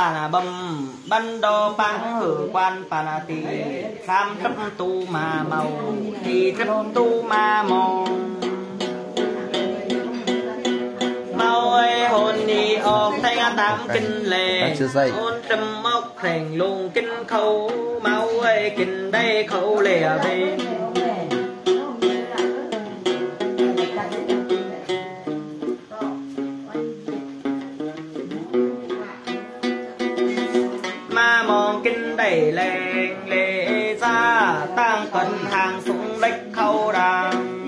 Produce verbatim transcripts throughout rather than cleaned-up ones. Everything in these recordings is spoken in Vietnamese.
bà bầm ban đo băng hử quan bà tì sam trấp tu mà màu thì trấp tu mà màu mau ơi hồn đi ọc thay ngã tám kinh lệ hồn trầm mốc thành luôn kinh khâu mau ơi kinh đây khâu lệ về mà mong kinh đẩy lệ lệ ra tăng cần hàng súng đích khâu đàm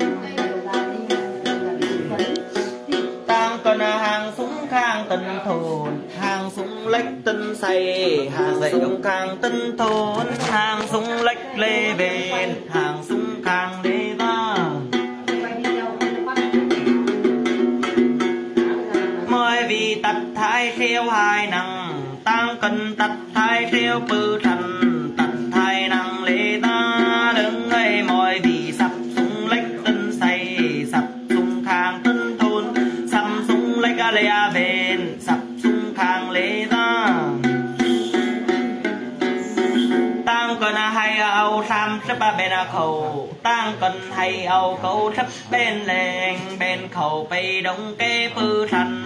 tăng cần hàng súng khang tân thôn hàng súng lách tân say hàng súng khang tân thôn hàng súng lách lê bên hàng súng khang lê ra mỗi vì tật thái theo hai năng tăng cần tật thái theo bư thần tật thái năng lê ta đứng ấy mọi vì sập súng lách tân say sập súng khang tân thôn sập súng lách lê bên sập súng khang lê ta tăng cần hay ao sam sắp bên khẩu tăng cần hay ao câu sắp bên leng bên khẩu bay đông kê bư thần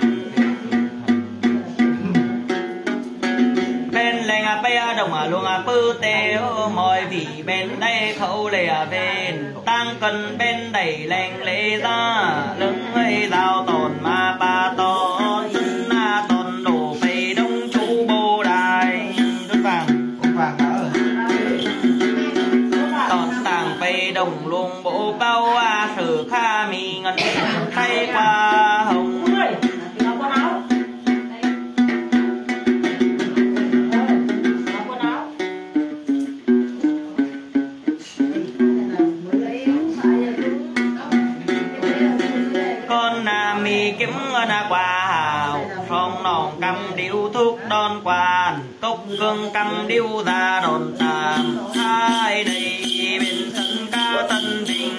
bên lên à bây đồng à luôn à bư tê mọi vị bên đây khẩu lệ à bên tăng cần bên đẩy lên lệ ra lưng ấy giao tồn mà ba tồn tân na tồn đổ về đông chú bồ đài đất vàng ông vàng đó tồn tàng về đồng luôn bộ bao à sử kha mi ngân thay qua hồng kiếm na qua hào phong nòng cầm điếu thuốc đón quan cốc gương cầm điếu ra đồn tàm hai đây bên thân ca tân đình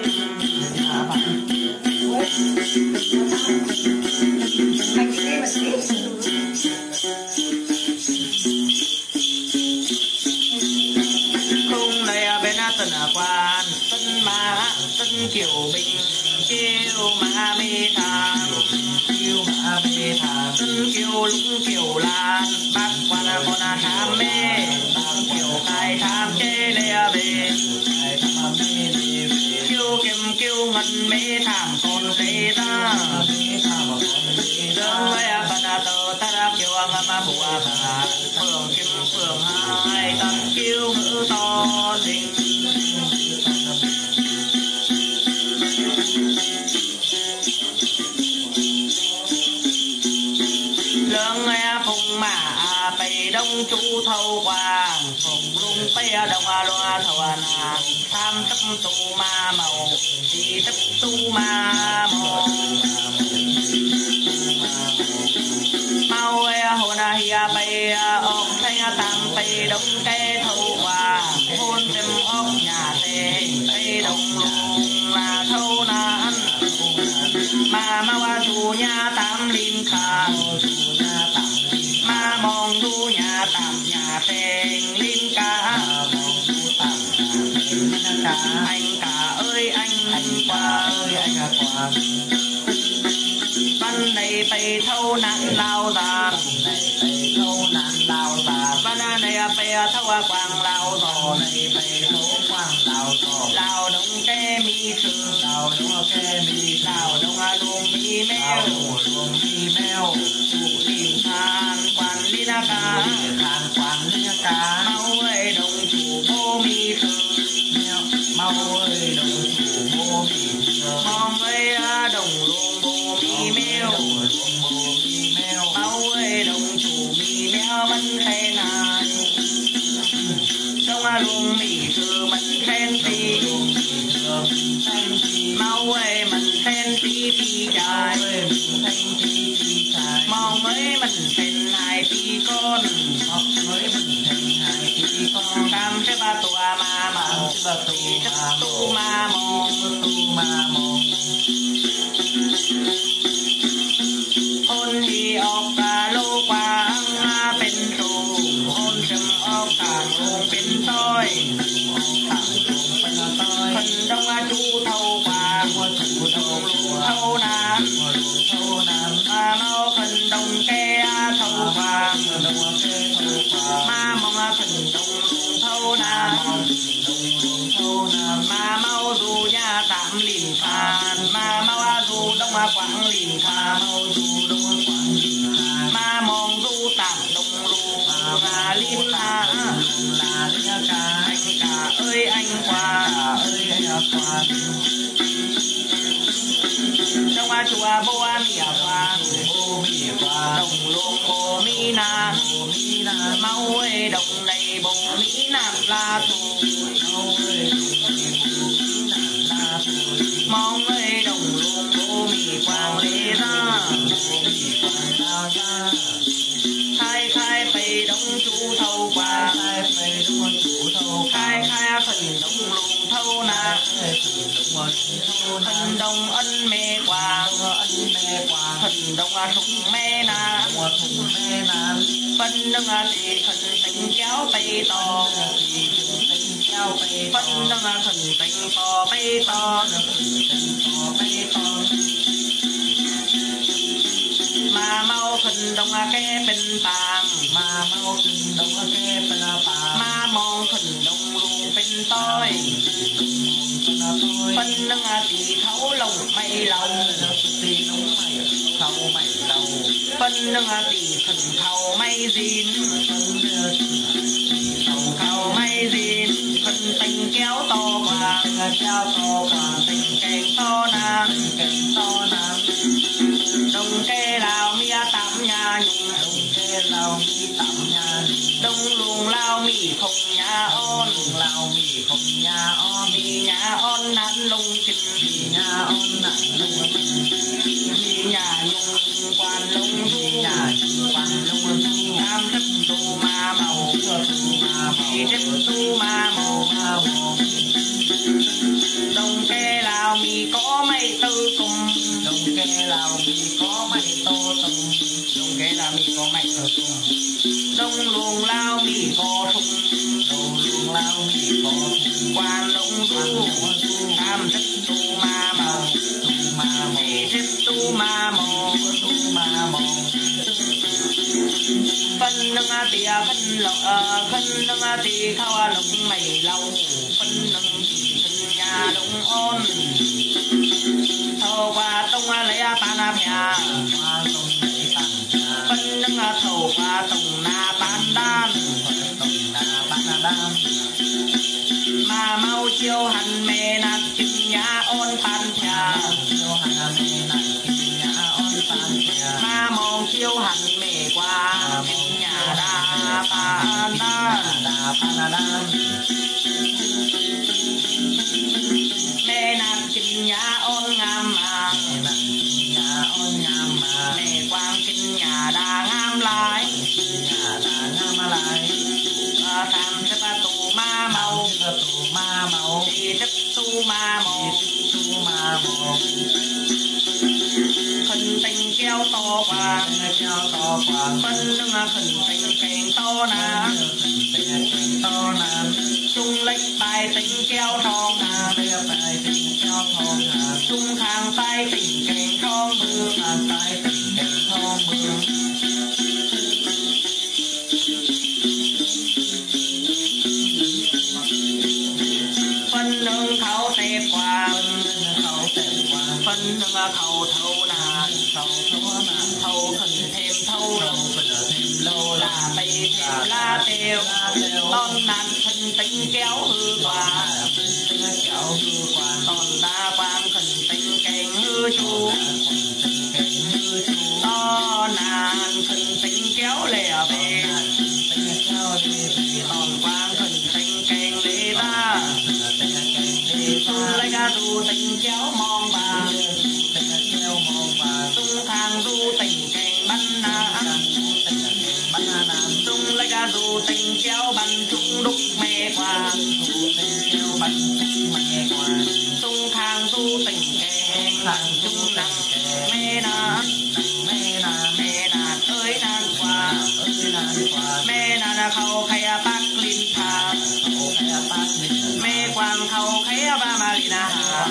khung này bên tân quan tân mã tân kiểu bình kêu mà mê thà kêu mà mê thà tân kêu lũng kêu lan bác quan con tham mê bác kêu khai tham chê lê về kêu kiếm kêu ngân mê tham con tê ta dương ấy bận tơ ta đã kêu ngâm mà bùa bà phường kim phường hai tân kêu ngữ to đình lương nghe phùng mà bày đông chú thâu quang phùng lung bay đồng loa thầu nàng tham chấp tu ma màu chỉ chấp tu ma màu mau hồn hi bay ốc thay tam bay đông cây thâu quang hôn đêm ốc nhà tê cây đông lung là thâu nan mà mau chú nhà tam linh khang mà mong thu nhà tạm nhà tên linh ca anh cả ơi anh anh qua ơi anh qua văn này bay thâu nạn lao già thâu nạn lao già văn này bay thâu quang lao giò này bay thâu quang lao giò lao đông ke mi sư lao đông ke mi lao đông luôn mi mèo luôn mi mèo chủ linh than quan linh ca than quan linh ca mau ơi đông chủ bố mi sư mau ơi đông chủ bố mi sư mong ơi đồng luôn bố mi mèo mau ơi đồng chủ mi mèo mình khen này trong luôn mi sư mình khen ti mau ơi mình khen ti ti dài mong ơi mình khen hai ti con mới mình khen hai ti con cam cái ba tua ma màu tu ma mong tu ma mong hôn hi ọc và lô quangเป็นตู chú thâu quang chú thâu thâu nam thâu nam ma mau khẩn đông ke thâu quang ma mong khẩn đông thâu nam thâu nam ma mau du nha tạm lìn phan ma mau du đông quảng lìn phan ma mong du tạm đông lu là lìn la là lia ca anh cả ơi anh qua ơi anh qua trong hoa chùa bố mì qua bố mì qua đồng luông bố mi na mi na mau ơi đồng này bố mi na la thu mau ơi mong ơi đồng luông bố mì quang lê ra bố mì quang lao ra khai khai phải đông chú thâu qua khai phải đông chú thâu khai khai phần đông luông thâu na phần đông ân mê quang ân mê quang phần đông thùng mê na thùng mê na phần đông thì phần tình kéo bay to tình kéo bay phần đông phần tình to bay to to bay to ma mau khẩn đông ke bên tàng ma mau khẩn đông ke bên tàng ma mong khẩn đông lu bên tôi phân nâng thì thấu lồng mày lòng thì nóng mày thấu mày lòng phân nâng thì khẩn thấu mày dín thấu thấu mày dín khẩn tình kéo to qua kéo to qua tình kèn to nam kèn to nam đông kê lao mi tạm nhà nhung đông kê lao mi tạm nhà đông luồng lao mi không nhà on lao mi không nhà on mi nhà on nắn lung chim mi nhà on nắn lung mi nhà nhung quan lung mi nhà nhung quan lung nam đất tu ma màu tu ma màu đất tu ma màu ma màu đông kê lao mi có mây tư cùng đông kê lao mi có mây tô tùng đông kê lao mi có mây tô tùng đông luồng lao mi có thùng đông luồng lao mi có thùng quan lông du tam thức tu ma màu tu ma màu thức tu ma màu tu ma màu phân nâng tìa phân lộc phân nâng tì khao lộc mày lâu phân nâng tì phân nhà đông ôn thâu qua tông lấy ta na mía phân nâng thâu qua tông na ban đan tông na ban đan mà mau chiêu hành mê nát chim nhà ôn pan thia chiêu hành mê nát chim nhà ôn pan thia mà mong chiêu hành mê qua chim nhà đa pan đan đa pan đan mê nát chim nhà ôn ngam mà nhà ôn ngam mà mê quang chim nhà đa ngam lại nhà đa ngam lại tham chấp tu ma màu tu ma màu chấp tu ma màu tu ma màu khẩn tình kéo to quang kéo to quang phân nâng khẩn tình kèn to na tình to na trung lệch bài tình kéo thong na bài tình kéo thong na trung khang tay tình kèn thong mưa khang tay tình kèn thong mưa phân nâng thấu tép quang thấu tép quang phân nâng thấu thấu na thấu thấu na thấu khẩn thêm thấu lâu thêm lâu là bay thêm la tiêu non nàn khẩn tính kéo hư qua kéo hư qua non đa quang khẩn tính kèn hư chu to nàn khẩn tính kéo lẻ về non quang khẩn tính kèn lê ta lấy ra du tình kéo mong bà tung thang du tình kèn bắn na tung lấy ra du tình kéo bắn trung đúc mê qua tung thang du tình kèn thang trung nặng mê na mê na mê na ơi nan qua mê na khâu khay bác linh tha mê quang khâu khay ba ma li na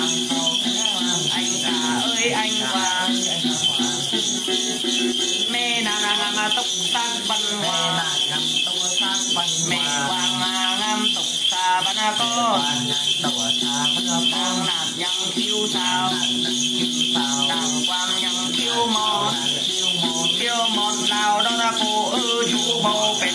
văn hoa ngâm tua sang văn mẹ quang ngâm tục xa văn có đầu xa văn đang nạt nhân khiêu sao đàng quang nhân khiêu mòn khiêu mòn nào đó là cô ư chú bầu bệt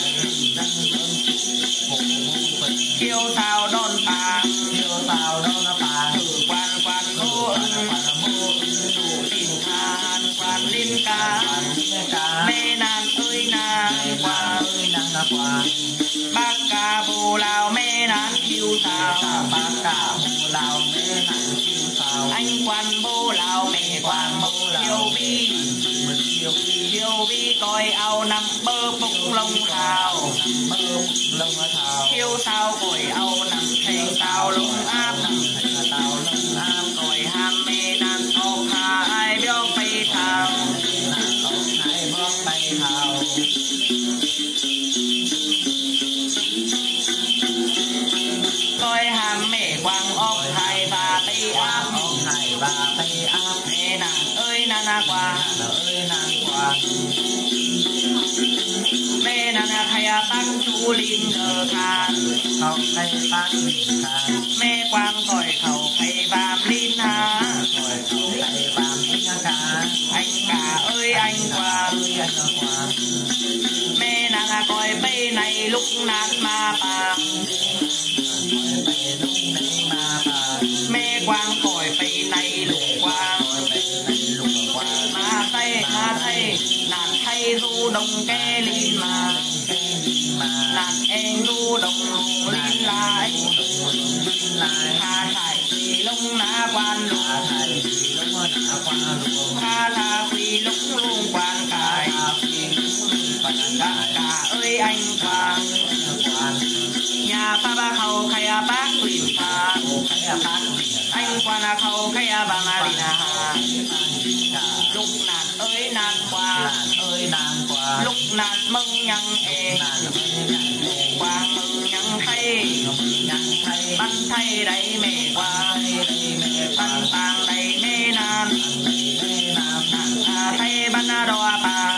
khiêu sao đón bà khiêu sao đó là bà thử quan quan ô ưng chủ tình than quan liên ca mê nàng ơi nàng qua ơi nàng qua bác ca bù lao mê nàng khiêu sao bác ca bù lao mê nàng khiêu sao anh quan bù lao mẹ quan bù khiêu bi khiêu bi coi ao nằm bơ phúc lông hào bơ lông thảo khiêu sao cội ao nằm thành tàu lông áp tàu lông áp cội ham mê nan ốc hà ai biết bay thảo hai bước bay thảo coi ham mẹ quang ốc hai và tây áp hai và tây áp mẹ nàng ơi nana quang ơi nàng quang mẹ nana thay tăng chú linh ngờ khan không thay bác mình khan mẹ quang gọi khẩu thay bàm linh hà rồi khẩu thay bàm linh hà anh cả ơi anh quang ơi anh quang mẹ nana coi bây này lúc nát ma bà mẹ quang còi bay này lục quang mà thay mà thay nạt thay ru đồng ke linh mà nạt em ru đồng linh lại hà thải quỳ lông ná quan lục hà là quỳ lục luôn quan cài cả ơi anh quang nhà ba ba khâu khay bác quỳ pha anh quan là khâu khay bằng alina lúc nạt ơi nạt qua ơi nàng qua lúc nạt mừng nhăng em quang mừng nhăng thay bắn thay đầy mẹ qua bắn tàng đầy mê nan thay bắn đo bà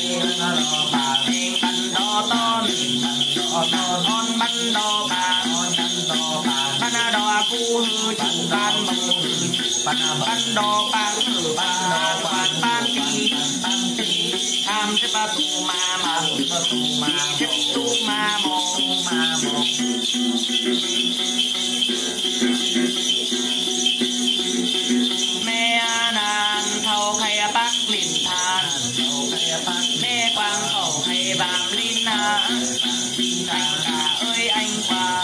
em bắn đo ton on bắn đo bà bắn đo cu hư chủ ban bông bắn đo ban thử ba quan ban kỳ tham sẽ ba tu ma ma chết tu ma mô ma mô mẹ nan thâu khay bác linh than mẹ quang khẩu khay bàm linh na anh cả ơi anh qua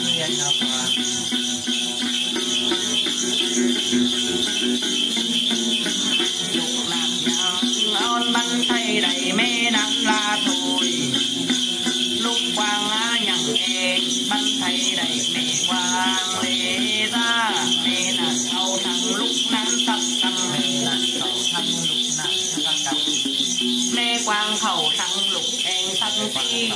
lục lạc nhang on bắn thay đầy mê nắng la thôi lúc quang á nhằng em bắn thay đầy mẹ quang lê ra mẹ nạt thâu thằng lúc nắng sắc cầm mẹ quang khẩu thằng lục em sắc chi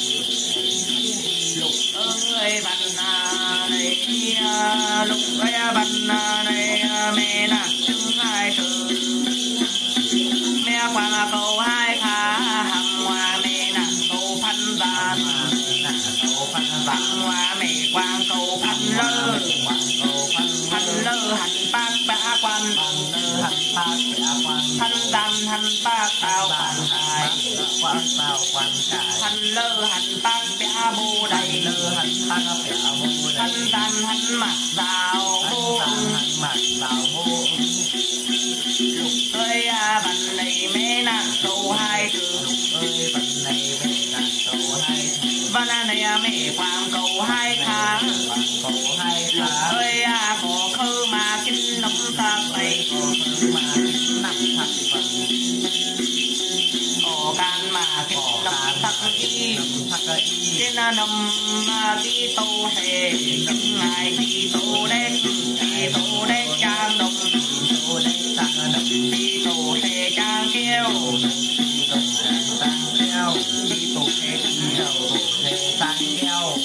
lục ơi bắn này lục ơi bắn này mẹ nạt chứng hai từ mẹ quang cầu hai khá hằng hoa mẹ nạt cầu phân vạn vạn hoa mẹ quang cầu phân lơ phân lơ hành bác bả quan thân đàn hành bác tao bản hài thân lơ hành bác bả bô đầy thân đàn hành mặt rào bô lục ơi à bắn này mẹ nạt cầu hai từ văn này mẹ quang cầu hai tháng lục ơi à có khơ mà kinh nông ta vậy có can mà kinh nông tắc y trên nông mà đi tô hề ngài đi tô đen đi tô đen trang đồng đi tô hề trang kêu đi tổ thế đầu thế sang keo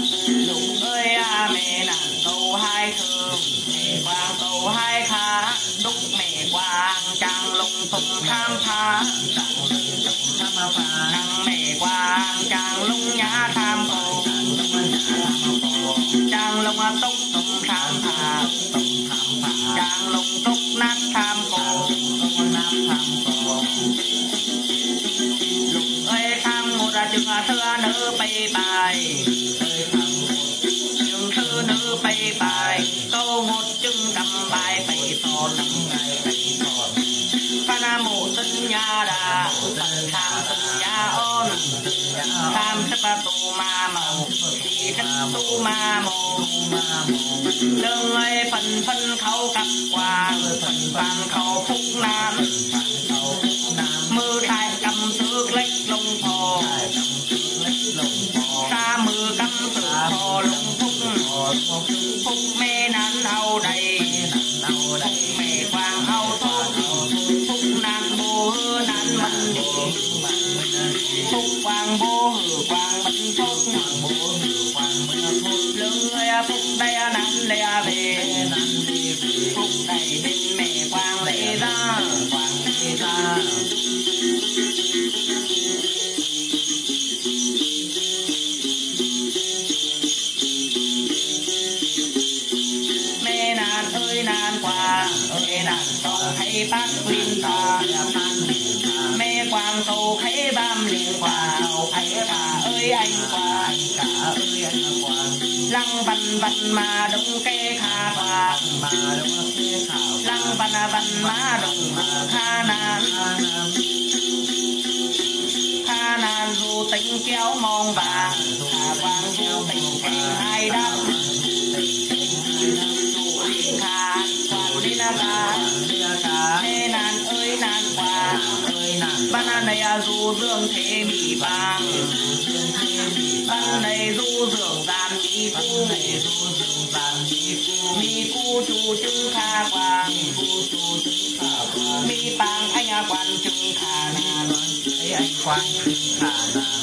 lục ơi à mẹ nàng cầu hai thường mẹ quang cầu hai khá นัดทำก่อนนัดทำก่อนลูกเอ้ยทำหมดจึงเธอเนื้อไปไปเอ้ยทำหมดจึงเธอเนื้อไปไปโตหมดจึงกำไปไปตอนน้ำไงไปตอนพระนาโมสัญญาดาสัญญาสัญญาอ้อนทำสัปตูมาเมาสีสัปตูมาโมมาโมเรื่องไอ้พันพันเขากับกวางพันพันเขาพุกน้ำมือไทยกำซื้อเล็กลงพอตามือกำซื้อพอลงพุกพุกแม่นั้นเอาใดพุกแม่กวางเอาทุกพุกนั้นโบนั้นมันดีพุกกวางโบหือกวางมันทุกโบหือกวางมันทุกเรื่องเอ้ยพุกได้นั้นเลยเวนั้นดีพุกได้เป็นแม่กวางเลยจ้ากวางเลยจ้านานเอ้ยนานกว่าเอ้ยนานต้องให้ปักลิ้นตาแม่กวางโตให้บ้ามลิ้นกว่าเอาไผ่กาเอ้ยไอ้กว่าไอ้กาเอ้ยไอ้กว่าลังบันบันมาดงเกขากว่ามาดงเกขาลังบันบันมาดงมาขานานขานานดูติงเกี้ยวมองบางขากวางดูติงเก่งให้ดำขาดความนินาการเนื้อการให้นานเอ้ยนานกว่าเอ้ยนานบ้านในรู้เรื่องเทมีบางบ้านในรู้เรื่องการมีกูในรู้เรื่องการมีกูมีกูจูจึงขากวางกูจูจึงขากวางมีปางไอ้ยากวันจึงขานานไอ้ไอ้ควันจึงขานาน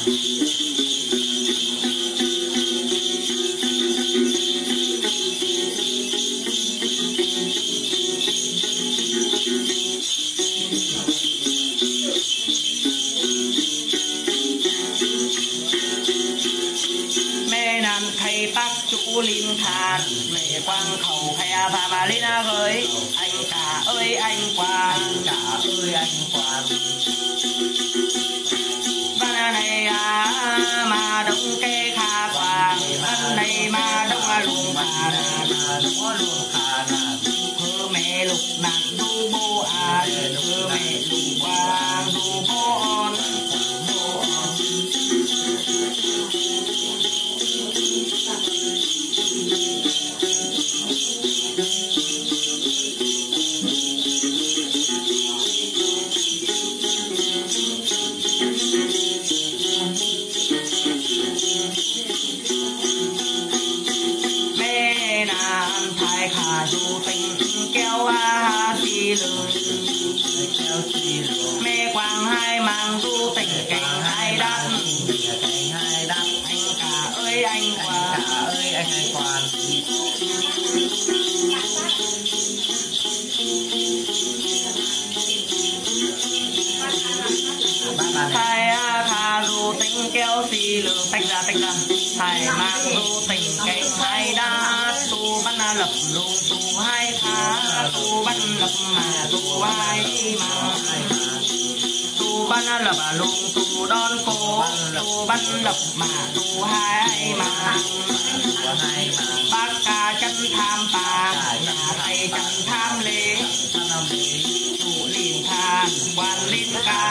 ปักจุลินทานไม่กวางเขาแพ้พามาลินาเอ้ยอันกาเอ้ยอันกวางกาเอ้ยอันกวางบ้านในอามาดงเกขากวางบ้านในมาดงลุงมานาดงลุงขานาเพื่อแม่ลูกนักดูโบอาเพื่อแม่ลูกกวางดูโบอ่อนโบอ่อนขาดูติงแก้วอาสีเหลืองแก้วสีเหลืองแม่กวางให้มังดูติงเก่งให้ดันเก่งให้ดันอังกาเอ้ยอังกวางกาเอ้ยอังกวางไทยอาคาดูติงแก้วสีเหลืองติงละติงละไทยมังดูติงเก่งให้ดันตูบันหลับลงตูให้ขาตูบันหลับมาตูให้มาตูบันหลับลงตูดอนโกตูบันหลับมาตูให้มาปากกาจันทามปากยาไทยจันทามเลตูลินทานวันลินกา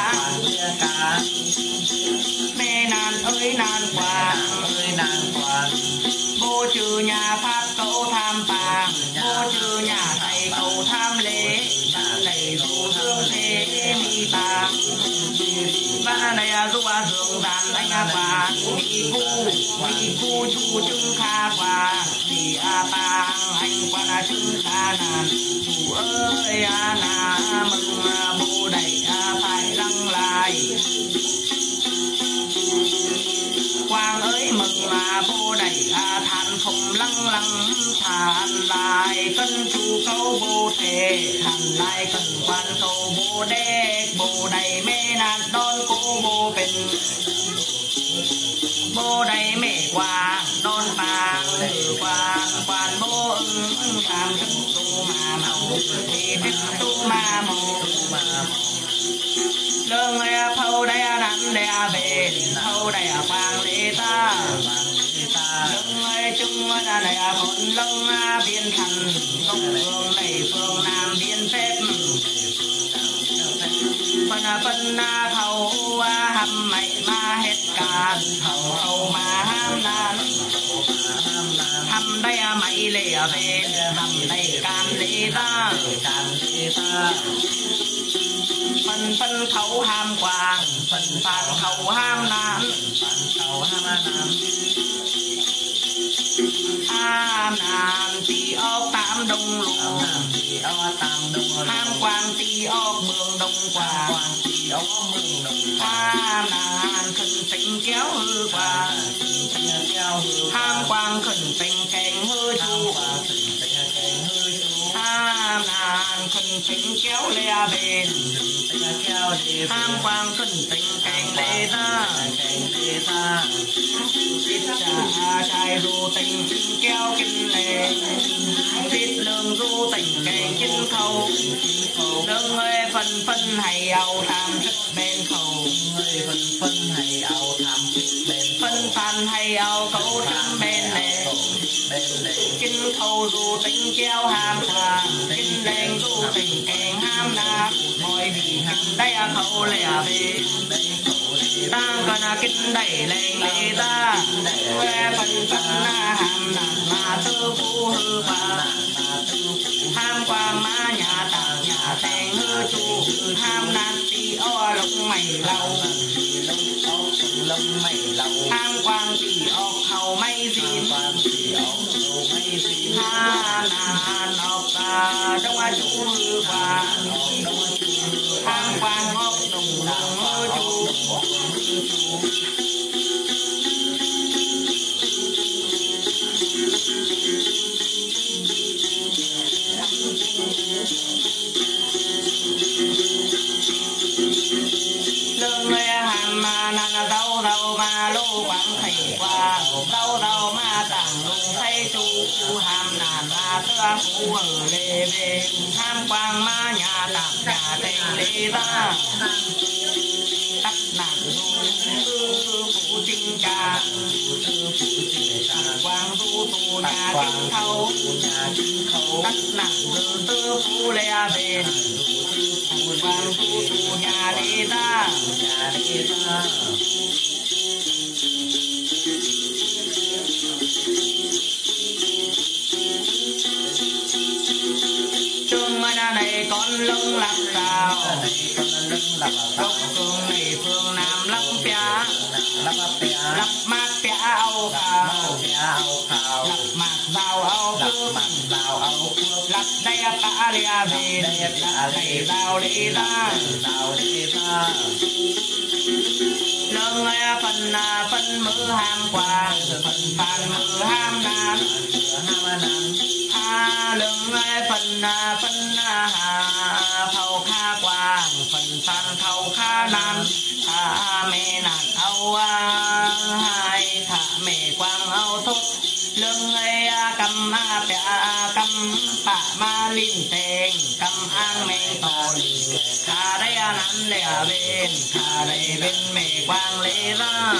แม่นานเอ้ยนานกว่าเอ้ยนานกว่าโบจือหญ้าพัดเขาทำปางโบจือหญ้าไทยเขาทำเละบ้านในรู้เรื่องเทมีปางบ้านในรู้ว่าเรื่องดันไอ้งาปางมีกูมีกูชูจึงคากว่าที่อาปางไอ้กว่าจึงขานานชูเอ้ยอาณามึงมาโบได้อาภายลังลายกวางเอ้ยมึงมาโบได้อาทานคมลังลังทานลายกันชูเขาโบเททานลายกันควันโตโบเด็กโบได้แม่นานดอนโกโบเป็นโบได้แม่กวางดอนปางกวางกวานโบอึ้งตามกันตูมาเมาเทเป็นโต ma mô lương nghe phâu đây nắn đây bên phâu đây quang lê ta lương ơi chung ra này một lông biên thành công phương này phương nam biên phép phân phân thầu hầm mày ma hết cả thầu hầu mà ham nan hầm đây mày lệ bên hầm đây can lệ ta phân phân thấu ham quang phân phạt thấu ham nan ham nan tì ốc tám đông lù ham quang tì ốc mương đông quang ham nan khẩn tình kéo hư quang ham quang khẩn tình kèn hư chu ham nan khẩn tình kéo lê bên ham quang khẩn tình kèn lê ta tiết trà trai ru tình kéo kinh lê tiết lương ru tình kèn kinh khâu đừng ơi phân phân hay ao tham thích bên khâu phân phan hay ao cấu trăm bên lệ kinh khâu ru tình kéo ham thà kinh đen ru tình kèn ham na mọi vì hẳn đây khâu lệ bên ta còn kinh đẩy lên lệ ta quê phân phân ham nạt mà tư phú hư bà ham quang má nhà tạc nhà tèn hư chu ham nạt tì o lục mày lâu ham quang tì ọc hầu mây xin ham nạt ọc ta trong a chu hư bà ham quang ọc đồng đồng hư chu lương nghe hàm mà nàng đâu đâu mà lô quảng thầy qua đâu đâu mà tặng lùng thay chu hàm nàn mà thưa phú ở lê về ham quang mà nhà tặng nhà tên lê ta tắc nặng du phú trinh ca quang du tu nhà kinh thâu tắc nặng tư phú lê bên quang du tu nhà lê ta trương mà này con lưng lạc sao gốc phương này phương nam lắp pia lắp mát pia áo khao lắp mát vào áo phước lắp đây pa lia về đây vào lê ta lương nghe phần phân mư ham quang phần phàn mư ham nan ha lương nghe phần phân hà thầu kha quang phần phàn thầu kha nan ha mê nan âu hai thả mê quang âu thúc lương nghe cầm bẹ cầm bạ ma linh tên cầm an mê tổ lì khá đây nắn lệ bên khá đây bên mê quang lê ra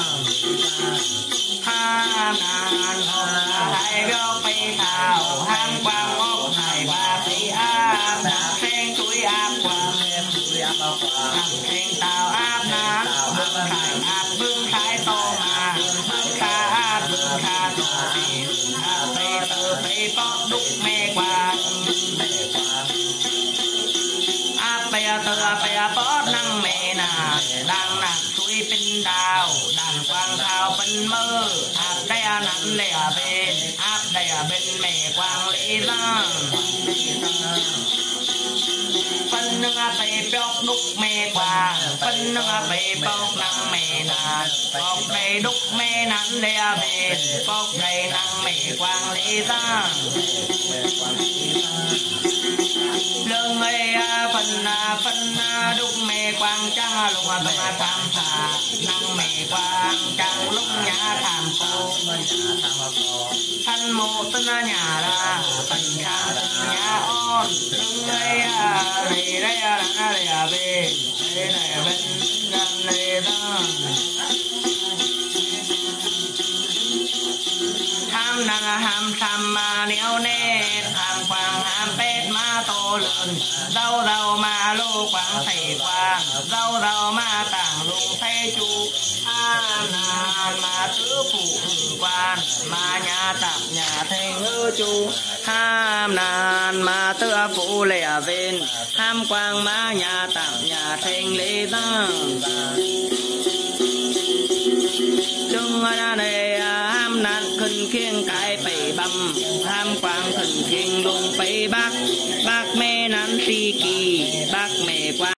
ha nan hai góc bay thảo ham quang ốc hai ba thị áp đạp khen túi áp quang đạp khen tàu áp nán bưng khải áp bưng khải tô mà bưng khá áp bưng khá tô thì áp bay tờ bay bóp đúc mê quang áp bay tờ bay bóp năng mê nà đang nạc túi pin đào đàn quang thao phân mơ áp đây nắn lệ bên áp đây bên mê quang lễ ra phân nâng bay bóp đúc mê quang phân nâng bay bóp năng mê nà bóp đây đúc mê nắn lệ bên bóp đây năng mê quang lễ ra lương ơi phân phân đúc mê quang trăng lục tông tham thả năng mê quang trăng lúc nhã tham phô thân tân mộ tân nhà ra tân nhà nhà on từng ngày à này đây à này à về đây này bên gần này đó ham năng ham tham mà néo nét ham quang ham pet ma tô lớn dâu dâu mà lô quang thầy quang dâu dâu mà tảng lùng thay chú ham nàn mà tứ phụ quan mà nhà tạm nhà thầy ngư chú ham nàn mà tứ phụ lẻ bên ham quang mà nhà tạm nhà thầy lê tăng chung ra đây ham nạn khinh khiêng cái phải băm ham quang khinh khiêng lùng phải bác bác mẹ nắn si kỳ bác mẹ quang